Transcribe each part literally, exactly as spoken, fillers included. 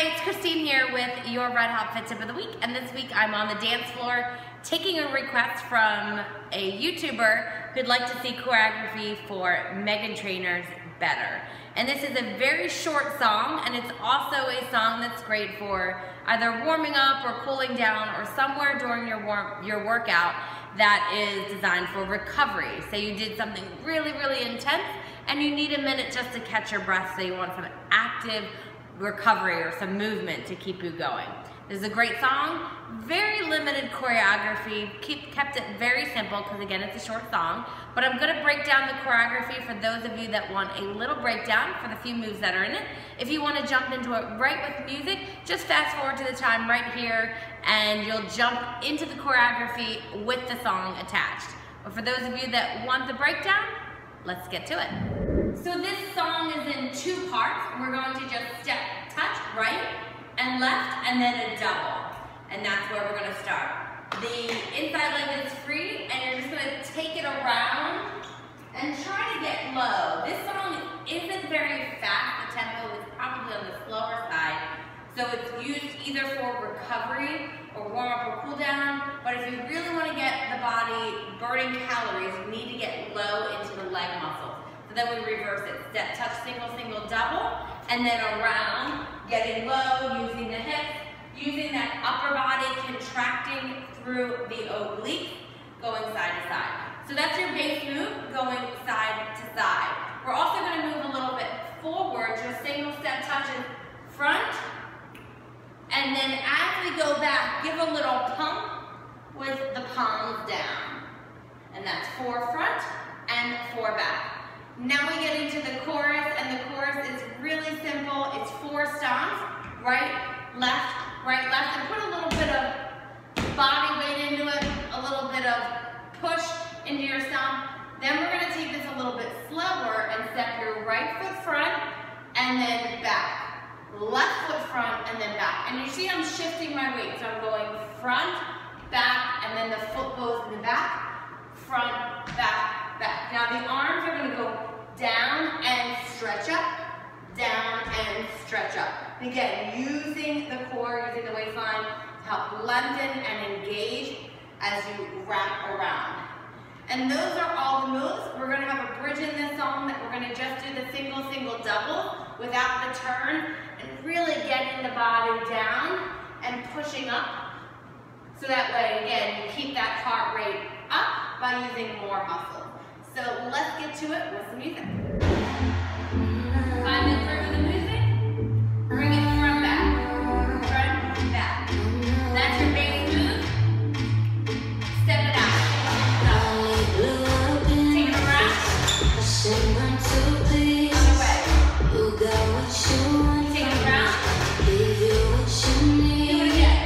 Hi, it's Christine here with your Red Hot Fit Tip of the Week, and this week I'm on the dance floor taking a request from a YouTuber who'd like to see choreography for Meghan Trainor's Better. And this is a very short song, and it's also a song that's great for either warming up or cooling down or somewhere during your warm, your workout that is designed for recovery. Say you did something really, really intense and you need a minute just to catch your breath, so you want some active recovery or some movement to keep you going. This is a great song, very limited choreography, keep, kept it very simple because again it's a short song, but I'm going to break down the choreography for those of you that want a little breakdown for the few moves that are in it. If you want to jump into it right with music, just fast forward to the time right here and you'll jump into the choreography with the song attached. But for those of you that want the breakdown, let's get to it. So this song is in two parts. We're going to just step, touch, right and left, and then a double. And that's where we're gonna start. The inside leg is free, and you're just gonna take it around and try to get low. This song isn't very fast. The tempo is probably on the slower side. So it's used either for recovery or warm up or cool down. But if you really wanna get the body burning calories, you need to get low into the leg muscles. So then we reverse it. Step, touch, single, single, double, and then around, getting low, using the hips, using that upper body, contracting through the oblique, going side to side. So that's your base move, going side to side. We're also going to move a little bit forward, just single step touches front, and then as we go back, give a little pump with the palms down. And that's four front and four back. Now we get into the chorus, and the chorus is really simple. It's four stomps, right, left, right, left, and put a little bit of body weight into it, a little bit of push into your stomp. Then we're going to take this a little bit slower and step your right foot front and then back. Left foot front and then back. And you see I'm shifting my weight, so I'm going front, back, and then the foot goes in the back, front, back, back. Now the arms are going to go down and stretch up, down and stretch up. And again, using the core, using the waistline to help lengthen and engage as you wrap around. And those are all the moves. We're going to have a bridge in this song that we're going to just do the single, single, double without the turn and really getting the body down and pushing up. So that way, again, you keep that heart rate up by using more muscle. So let's get to it with some music. Five minutes through the music. Bring it front back. Front back. That's your base move. Step it out. No. Take it around. Other way. Take it around. Do it again.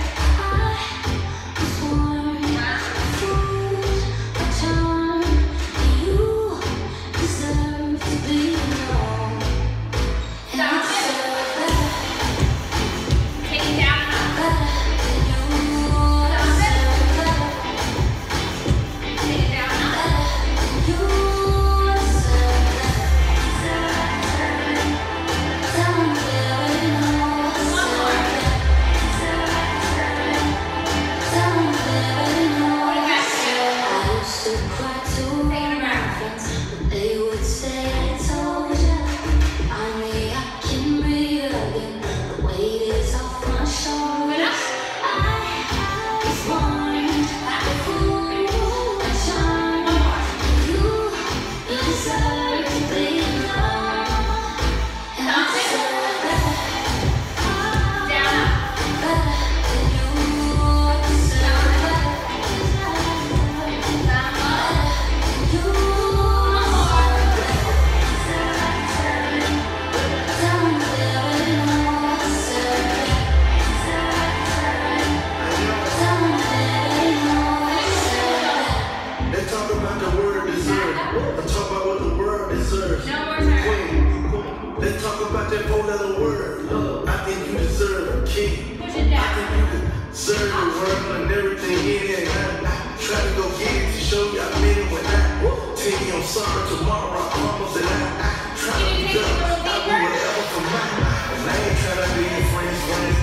Sorry, tomorrow I promise that I, I try to do whatever for mine. And I ain't trying to be your friend's friend.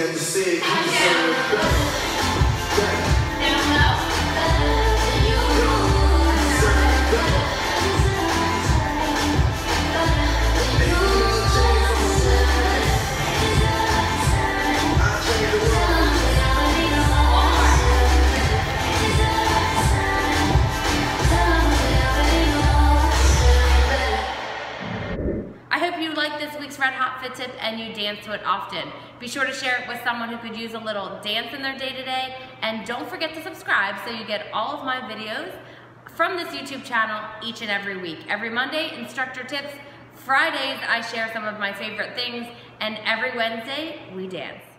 as you said, you deserve better. I hope you like this week's Red Hot Fit Tip and you dance to it often. Be sure to share it with someone who could use a little dance in their day-to-day, and don't forget to subscribe so you get all of my videos from this YouTube channel each and every week. Every Monday, instructor tips. Fridays, I share some of my favorite things, and every Wednesday, we dance.